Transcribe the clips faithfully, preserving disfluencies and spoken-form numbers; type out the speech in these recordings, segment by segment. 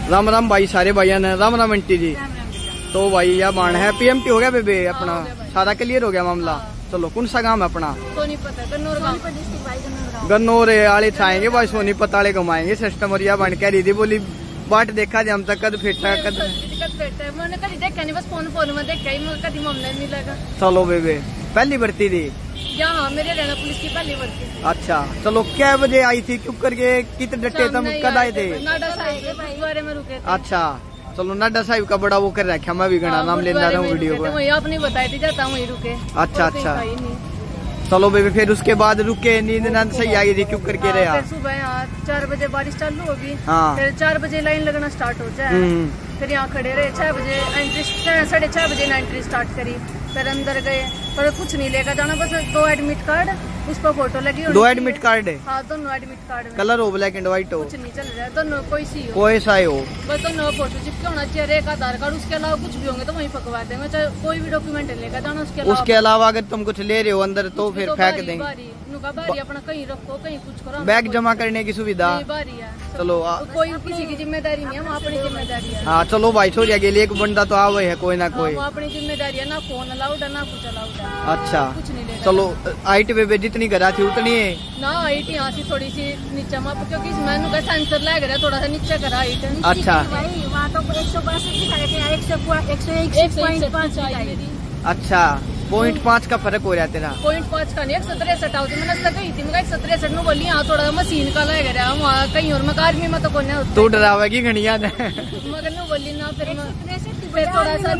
राम राम भाई सारे भाइया ने, राम राम आंटी जी। तो भाई यह बाण है पीएमटी हो गया बेबे अपना, सारा क्लियर हो गया मामला। चलो कौन सा गांव है अपना? सोनीपत गन्नौर आले छाएंगे भाई, सोनीपत आले घुमाएंगे सिस्टम। और यह बन कह रही थी बोली बाट देखा जी हम तक कद फेटा कद मैंने कभी देखा नहीं, बस फोन फोन में देखा ही, मुझे कभी मामला नहीं लगा। चलो बेबे पहली भर्ती थी यहाँ मेरे हरियाणा पुलिस की पहली भर्ती। अच्छा चलो क्या बजे आई थी, क्यों करके कितने डटे तुम कद आए थे? नाडा साहिब गुरुद्वारे में रुके थे। अच्छा चलो नाडा साहिब का बड़ा वो कर रखा, मैं भी गणा नाम लेना रहा हूँ वीडियो को। वही आपने बताई थी जाता वही रुके। अच्छा अच्छा चलो बेबी फिर उसके बाद रुके, नींद नंद सही आई थी, क्यों करके रहे? फिर सुबह यहाँ चार बजे बारिश चालू होगी, हाँ फिर चार बजे लाइन लगना स्टार्ट हो जाए, फिर यहाँ खड़े रहे। छह बजे एंट्री, साढ़े छह बजे एंट्री स्टार्ट करी, फिर अंदर गए पर कुछ नहीं लेकर जाना, बस दो एडमिट कार्ड, उस पर फोटो लगी। दो एडमिट कार्ड है? हाँ दोनों एडमिट कार्ड में कलर हो ब्लैक एंड व्हाइट हो? कुछ नहीं चल रहा है, दोनों कोई सी हो, कोई सा हो, बस दोनों फोटो चिपके होना चाहिए, एक आधार कार्ड। उसके अलावा कुछ भी होंगे तो वहीं पकवा देंगे, चाहे कोई भी डॉक्यूमेंट लेकर जाना। उसके अलावा उसके अलावा अगर तुम कुछ ले रहे हो अंदर तो फिर फेंक देंगे। बारी अपना कहीं रखो, कहीं कुछ करो, बैग जमा करने की सुविधा बारी है। चलो कोई किसी की जिम्मेदारी नहीं है, हम अपनी जिम्मेदारी है। हाँ चलो भाई छोड़िया के लिए एक बंदा तो आवे है कोई ना कोई, अपनी जिम्मेदारी है, ना फोन अलाउड है ना कुछ अलाउड है। अच्छा कुछ नहीं लेना। चलो हाइट पे जितनी करा थी उतनी है ना, हाइट यहाँ से थोड़ी सी नीचे माप, क्योंकि मैंने का सेंसर लग रहा है, थोड़ा सा नीचे करा हाइट। अच्छा वहाँ तो एक सौ बासठ दिखाए थे, एक सौ एक पाँच। अच्छा पॉइंट पाँच का फर्क हो रहा है तेरा? पॉइंट पाँच का नहीं, एक सौ तिरसठ आओ मैंने गई थी, मैं एक सौ तिरसठ में बोली यहाँ थोड़ा मशीन का लग रहा है, वहाँ कहीं और मैं आर्मी में तो कौन तू डरावेगी घड़िया मगर न बोली ना, फिर फिर थोड़ा सा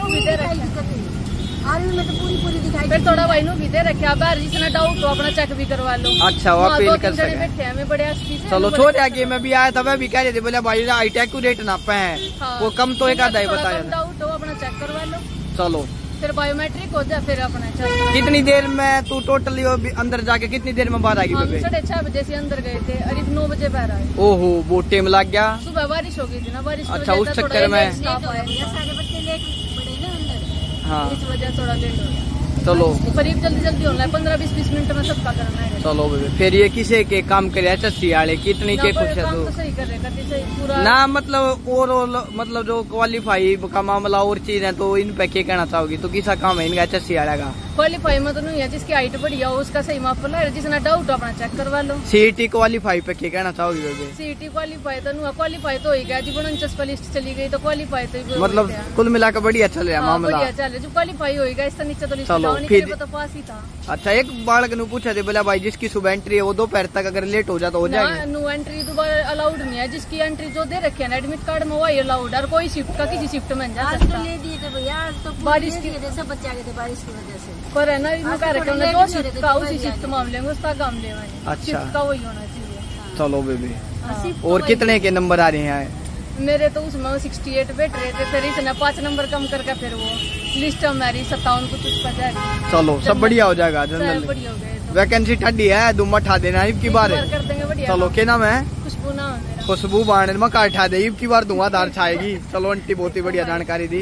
आर्मी में तो पूरी पूरी दिखाई, फिर थोड़ा भाई नु भी दे रखे, बाहर जिसने डाउट तो अपना चेक भी करवा लो। अच्छा वो अपील कर सकते हैं बड़े। चलो छोड़ आगे मैं भी आया था, मैं भी कह रही थी बोले भाई हाइट एक्यूरेट नापे हैं, वो कम तो एक आधा ही बताया, डाउट हो अपना चेक करवा लो। चलो फिर बायोमेट्रिक हो जाए, फिर अपना चल। कितनी देर में तू टोटली अंदर जाके कितनी देर में बाहर आएगी? हम साढ़े छह बजे से अंदर गए थे, अरे नौ बजे बाहर आए। ओहो वो टाइम लग गया, सुबह बारिश हो गई थी ना, बारिश। अच्छा उस चक्कर में सारे बच्चे लेट पड़े ना अंदर, हाँ इस वजह थोड़ा लेट हो गया। चलो करीब जल्दी जल्दी होना है, पंद्रह बीस बीस मिनट में सबका करना है। चलो फिर ये किसे के काम करे चस्सी वाले कितनी के खुश है तो सही कर रहे पूरा ना, मतलब और मतलब जो क्वालिफाई का मामला और चीज है तो इन पे क्या कहना चाहोगी? तो किसा काम है इनका चस्सी वाला का? क्वालिफाई में तो नहीं है, जिसकी हाइट बढ़िया हो उसका सही माप ला, जिसने डाउट अपना चेक करवा लो। सीईटी क्वालिफाई पे क्या कहना चाहोगी? सीईटी क्वालिफाई तो नहीं, क्वालिफाई तो हो गया जी, उनचास लिस्ट चली गई तो क्वालिफाई तो मतलब कुल मिलाकर बढ़िया चल रहा है मामला, बढ़िया चल रहा है। जो क्वालिफाई होगा इससे नीचे तो लिस्ट तो पास ही था। अच्छा एक बालक ने पूछा थे बोला भाई जिसकी सुबह एंट्री है वो दोपहर तक अगर लेट हो जाए तो हो जाएगी? नो एंट्री दोबारा अलाउड नहीं है, जिसकी एंट्री जो दे रखे है एडमिट कार्ड में वही अलाउड है, और कोई शिफ्ट का किसी शिफ्ट में जा सकता है। बारिश की वजह से बच्चे गए थे, बारिश की वजह से पर है ना, इनका रखे उन्हें दो शिफ्ट का उसी शिफ्ट मामले में उसका काम ले। अच्छा का वही होना चाहिए। चलो बेबी और कितने के नंबर आ रहे हैं? मेरे तो उसमें सिक्सटी एट बैठ रहे थे, फिर इसने पाँच नंबर कम करके फिर वो लिस्ट हमारी सत्तावन कुछ उसका जाएगा। चलो सब बढ़िया हो जाएगा, जनरल बढ़िया हो गया। वैकेंसी ठंडी है, दुम उठा देना इब की बार कर देंगे बढ़िया। चलो क्या नाम है? खुशबू नाम है मेरा। खुशबू बाण में काट उठा दे इब की बार धुआंधार छाएगी। चलो आंटी बहुत ही बढ़िया जानकारी दी।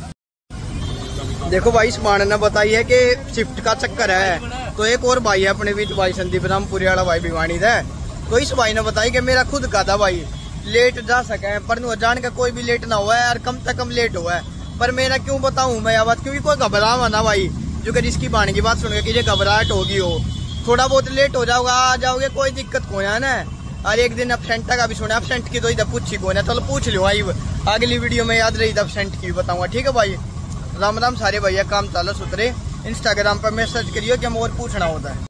देखो भाई इस बाण ने बताई है कि शिफ्ट का चक्कर है, तो एक और भाई है अपने बीच भाई संदीप रामपुरी वाला भाई भिवानी है, तो इस भाई ने बताई कि मेरा खुद का था भाई लेट जा सके पर जान का कोई भी लेट ना हुआ है और कम से कम लेट हुआ है, पर मेरा क्यों बताऊं मैं यह बात, क्योंकि कोई घबरावा ना भाई, जो कि जिसकी बाण की बात सुन के ये घबराहट होगी हो, थोड़ा बहुत लेट हो जाओगा आ जाओगे कोई दिक्कत को है ना। और एक दिन अपसेंट का भी सुना, अपसेंट की तो इधर पूछी को ना, चलो पूछ लो आई अगली वीडियो में याद रही अपसेंट की भी बताऊंगा, ठीक है भाई। राम राम सारे भैया, काम चालो सुतरे, इंस्टाग्राम पर मैसेज करियो कि हम और पूछना होता है।